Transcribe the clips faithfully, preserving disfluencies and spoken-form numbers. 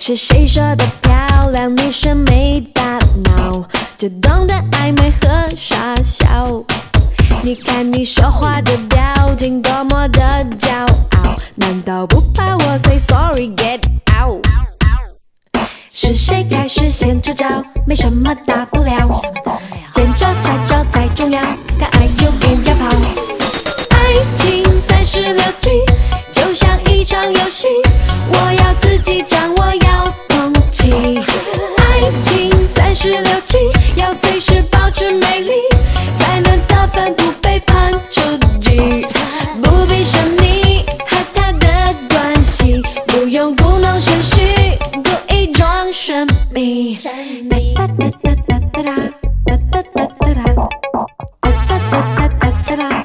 是谁说的漂亮？女生没大脑，就懂得暧昧和傻笑。你看你说话的表情多么的骄傲，难道不怕我 say sorry get out？ 是谁开始先出招？没什么大不了，见招拆招才重要，敢爱就不要跑。爱情三十六计，就像一场游戏，我要自己掌握，要懂气。爱情三十六计，要随时保持美丽，才能得分不被判出局。不必说你和他的关系，不用故弄玄虚，故意装神秘。哒哒哒哒哒哒哒哒哒哒哒哒哒哒哒哒。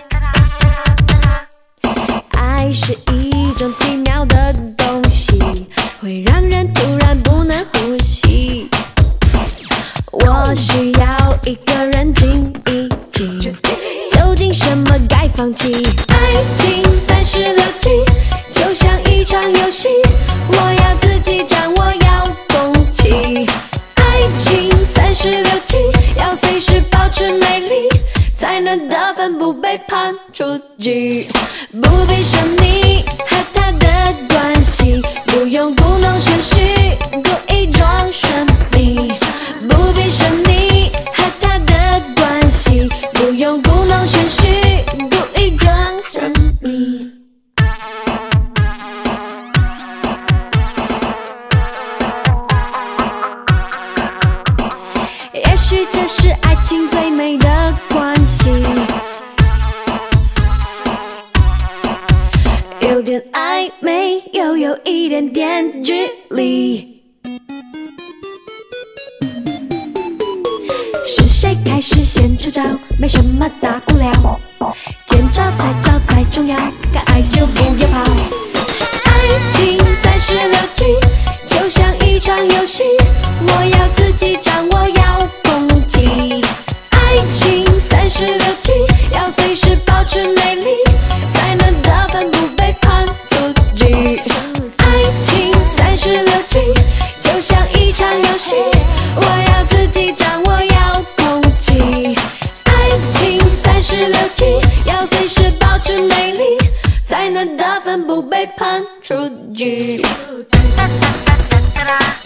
爱是一种奇妙的东西，会让人突然不能呼吸。我需要一个人静一静，究竟什么该放弃？爱情三十六计，就像一场游戏，我要自己掌握，要懂气。爱情三十六计，要随时保持美丽，才能得分不被判出局。不必说你和他的关系，不用故弄玄虚，故意装神秘。不必说你和他的关系，不用故弄玄虚，故意装神秘。也许这是爱情最美的关系，有点暧昧，又有一点点距离。是谁开始先出招？没什么大不了，见招拆招才重要，敢爱就不要跑。爱情三十六计，就像一场游戏，我要自己掌握，要懂气。爱情三十六计，要随时保持美丽，才能得分不被判出局。爱情三十六计，就像一场游戏，我要自己掌握，要懂气。爱情三十六计，要随时保持美丽，才能得分不被判出局。哒哒哒哒哒哒。